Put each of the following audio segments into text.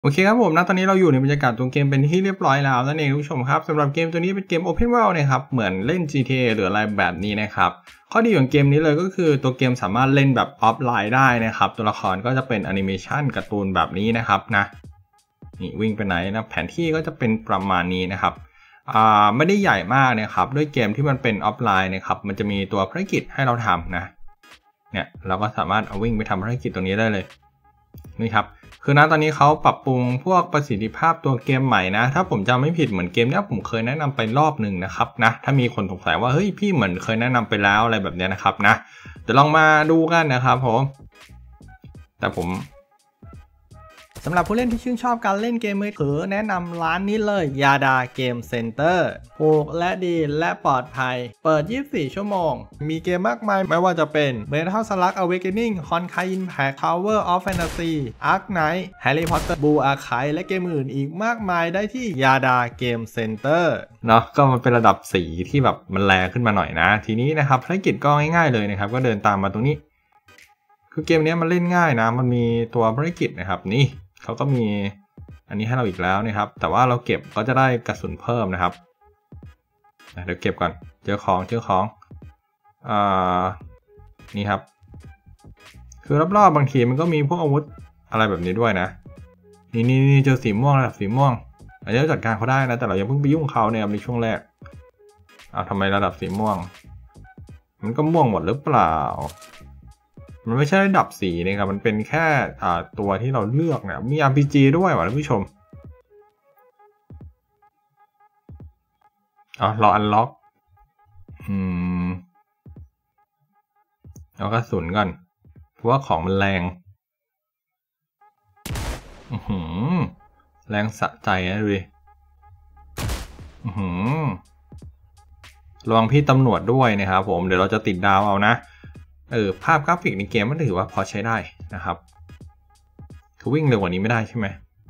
โอเคครับผมนะตอนนี้เราอยู่ในบรรยากาศตัวเกมเป็นที่เรียบร้อยแล้วนั่นเองทุกผู้ชมครับสำหรับเกมตัวนี้เป็นเกม Open World นะครับเหมือนเล่น GTA หรืออะไรแบบนี้นะครับข้อดีของเกมนี้เลยก็คือตัวเกมสามารถเล่นแบบออฟไลน์ได้นะครับตัวละครก็จะเป็นแอนิเมชันการ์ตูนแบบนี้นะครับนะนี่วิ่งไปไหนนะแผนที่ก็จะเป็นประมาณนี้นะครับไม่ได้ใหญ่มากนะครับด้วยเกมที่มันเป็นออฟไลน์นะครับมันจะมีตัวภารกิจให้เราทำนะเนี่ยเราก็สามารถเอาวิ่งไปทำภารกิจตรงนี้ได้เลยนี่ครับคือตอนนี้เขาปรับปรุงพวกประสิทธิภาพตัวเกมใหม่นะถ้าผมจำไม่ผิดเหมือนเกมนี้ผมเคยแนะนำไปรอบหนึ่งนะครับนะถ้ามีคนสงสัยว่าเฮ้ยพี่เหมือนเคยแนะนำไปแล้วอะไรแบบนี้นะครับนะเดี๋ยวลองมาดูกันนะครับผมแต่ผมสำหรับผู้เล่นที่ชื่นชอบการเล่นเกมมือถือแนะนำร้านนี้เลยยาดาเกมเซ็นเตอร์ถูกและดีและปลอดภัยเปิด24ชั่วโมงมีเกมมากมายไม่ว่าจะเป็น Metal Slug Awakening Honkai Impact Tower of Fantasy Ark Knight Harry Potter Blue Archive และเกมอื่นอีกมากมายได้ที่ยาดาเกมเซ็นเตอร์เนาะก็มันเป็นระดับสีที่แบบมันแรงขึ้นมาหน่อยนะทีนี้นะครับภารกิจก็ง่ายๆเลยนะครับก็เดินตามมาตรงนี้คือเกมนี้มันเล่นง่ายนะมันมีตัวภารกิจนะครับนี่เขาก็มีอันนี้ให้เราอีกแล้วนะครับแต่ว่าเราเก็บก็จะได้กระสุนเพิ่มนะครับเดี๋ยวเก็บก่อนเจอของนี่ครับคือรอบๆบางทีมันก็มีพวกอาวุธอะไรแบบนี้ด้วยนะนี่เจอสีม่วงระดับสีม่วงอันนี้เราจัดการเขาได้นะแต่เรายังเพิ่งไปยุ่งเขาเนี่ยในช่วงแรกทำไมระดับสีม่วงมันก็ม่วงหมดหรือเปล่ามันไม่ใช่ระดับสีนะครับมันเป็นแค่ตัวที่เราเลือกนะมี RPG ด้วยว่ะท่านผู้ชมเราอันล็อกเอากระสุนก่อนเพราะว่าของมันแรงแรงสะใจนะดูดิระวังพี่ตำรวจด้วยนะครับผมเดี๋ยวเราจะติดดาวเอานะภาพกราฟิกในเกมมันถือว่าพอใช้ได้นะครับคือวิ่งเร็วกว่านี้ไม่ได้ใช่ไหม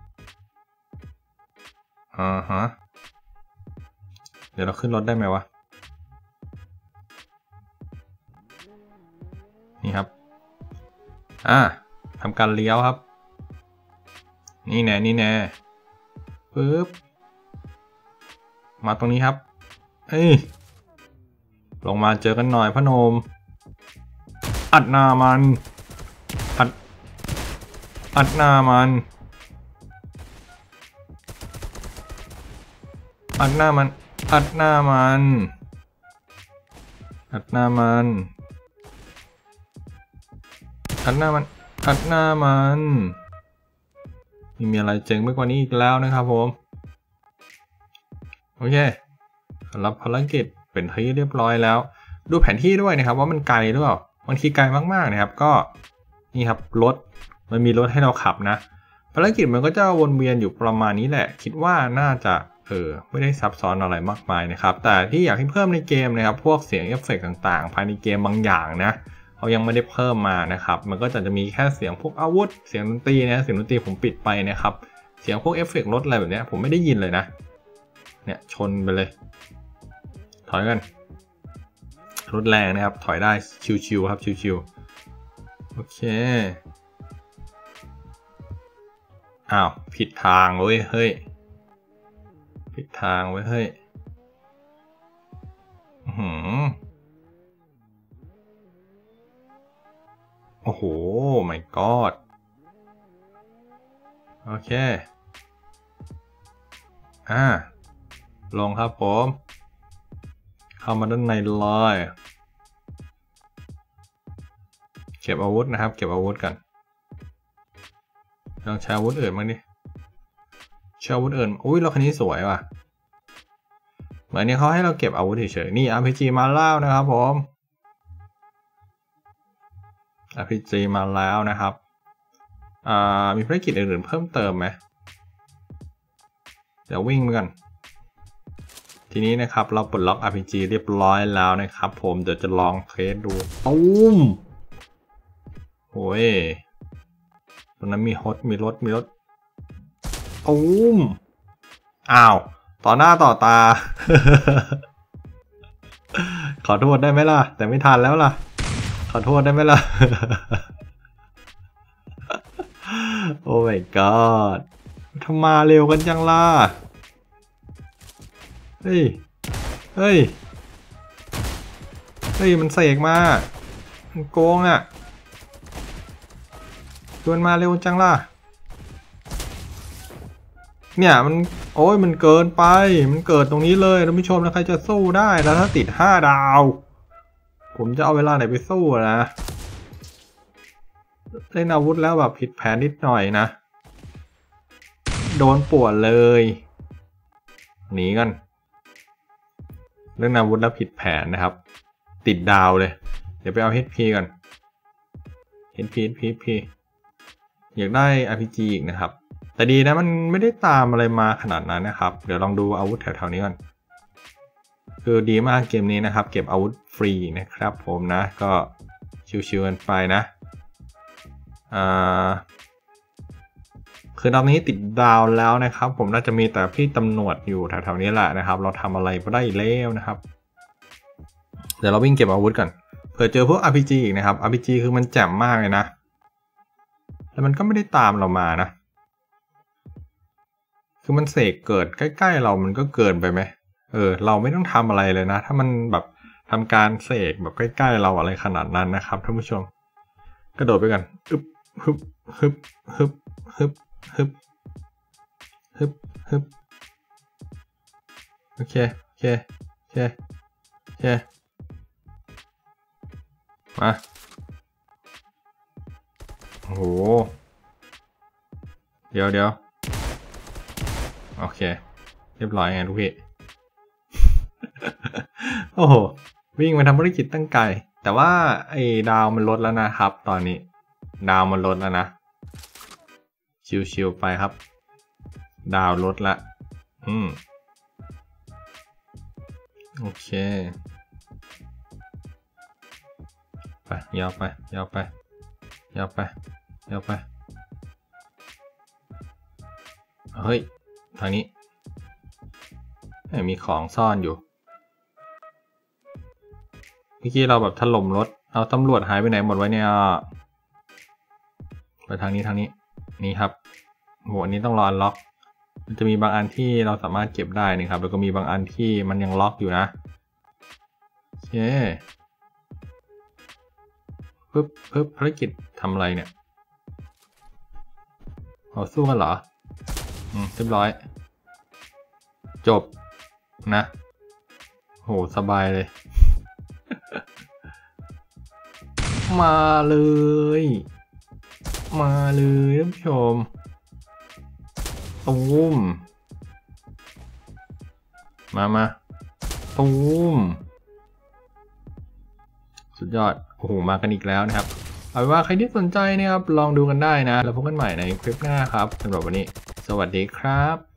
เดี๋ยวเราขึ้นรถได้ไหมวะนี่ครับทำการเลี้ยวครับนี่แน่ปึ๊บมาตรงนี้ครับลงมาเจอกันหน่อยพนมอัดหน้ามันอัดหน้ามันอัดหน้ามันอัดหน้ามันอัดหน้ามันอัดหน้ามันอัดหน้ามันมีอะไรเจ๋งมากกว่านี้อีกแล้วนะครับผมโอเครับภารกิจเป็นที่เรียบร้อยแล้วดูแผนที่ด้วยนะครับว่ามันไกลหรือเปล่าบางทีไกลมากๆนะครับก็นี่ครับรถมันมีรถให้เราขับนะภารกิจมันก็จะวนเวียนอยู่ประมาณนี้แหละคิดว่าน่าจะไม่ได้ซับซ้อนอะไรมากมายนะครับแต่ที่อยากให้เพิ่มในเกมนะครับพวกเสียงเอฟเฟกต์ต่างๆภายในเกมบางอย่างนะเขายังไม่ได้เพิ่มมานะครับมันก็จะมีแค่เสียงพวกอาวุธเสียงดนตรีนะเสียงดนตรีผมปิดไปนะครับเสียงพวกเอฟเฟกต์รถอะไรแบบนี้ผมไม่ได้ยินเลยนะเนี่ยชนไปเลยถอยกันรถแรงนะครับถอยได้ชิวๆครับชิวๆโอเคผิดทางเว้ยเฮ้ยผิดทางเว้ยเฮ้ยโอ้โห my god โอเคลงครับผมเข้ามาด้านในเลยเก็บอาวุธนะครับเก็บอาวุธกันลองใช้อาวุธอื่นบ้างดิใช้อาวุธอื่นอุ้ยรถคันนี้สวยว่ะเหมือนนี้เขาให้เราเก็บอาวุธเฉยๆนี่ RPG มาแล้วนะครับผม RPG มาแล้วนะครับมีภารกิจอื่นๆเพิ่มเติมไหมเดี๋ยววิ่งกันทีนี้นะครับเราปลดล็อก RPG เรียบร้อยแล้วนะครับผมเดี๋ยวจะลองเทสดูตุ้มโอ้ยตรงนั้นมีรถตุ้มต่อหน้าต่อตา ขอโทษได้ไหมล่ะแต่ไม่ทันแล้วล่ะขอโทษได้ไหมล่ะ โอ้ my god ทำมาเร็วกันจังล่ะเฮ้ยเฮ้ยเฮ้ยมันเสกมามันโกงอ่ะชวนมาเร็วจังล่ะเนี่ยมันโอ้ยมันเกินไปมันเกิดตรงนี้เลยท่านผู้ชมแล้วใครจะสู้ได้แล้วถ้าติด5 ดาวผมจะเอาเวลาไหนไปสู้นะเล่นอาวุธแล้วแบบผิดแผนนิดหน่อยนะโดนป่วนเลยหนีกันเล่นอาวุธแล้วผิดแผนนะครับติดดาวเลยเดี๋ยวไปเอา HP ก่อน HP อยากได้ RPG อีกนะครับแต่ดีนะมันไม่ได้ตามอะไรมาขนาดนั้นนะครับเดี๋ยวลองดูอาวุธแถวๆนี้ก่อนคือดีมากเกมนี้นะครับเก็บอาวุธฟรีนะครับผมนะก็ชิวๆกันไปนะคือตอนนี้ติดดาวแล้วนะครับผมน่าจะมีแต่พี่ตำรวจอยู่แถวๆนี้แหละนะครับเราทำอะไรไม่ได้แล้วนะครับเดี๋ยวเราวิ่งเก็บอาวุธก่อนเผื่อเจอพวก RPG อีกนะครับ RPG คือมันแจ่มมากเลยนะแล้วมันก็ไม่ได้ตามเรามานะคือมันเสกเกิดใกล้ๆเรามันก็เกินไปไหมเราไม่ต้องทำอะไรเลยนะถ้ามันแบบทำการเสกแบบใกล้ๆเราอะไรขนาดนั้นนะครับท่านผู้ชมกระโดดไปกันฮึบโอเคมาโอ้โหเดี๋ยวโอเคเรียบร้อยไงทุกพี่ โอ้โหวิ่งมาทำธุรกิจตั้งไกลแต่ว่าไอ้ดาวมันลดแล้วนะครับตอนนี้ดาวมันลดแล้วนะชิวๆไปครับดาวลดละโอเคไปยาวไปเฮ้ยทางนี้มีของซ่อนอยู่เมื่อกี้เราแบบถล่มรถเอาตำรวจหายไปไหนหมดไว้เนี่ยไปทางนี้นี่ครับโหอันนี้ต้องรออันล็อกมันจะมีบางอันที่เราสามารถเก็บได้นะครับแล้วก็มีบางอันที่มันยังล็อกอยู่นะโอเคปึ๊บภารกิจทำอะไรเนี่ยเราสู้กันเหรอเรียบร้อยจบนะโหสบายเลยมาเลยท่านผู้ชมตูมมาตูมสุดยอดโอ้โหมากันอีกแล้วนะครับเอาเป็นว่าใครที่สนใจนะครับลองดูกันได้นะแล้วพบกันใหม่ในคลิปหน้าครับสำหรับวันนี้สวัสดีครับ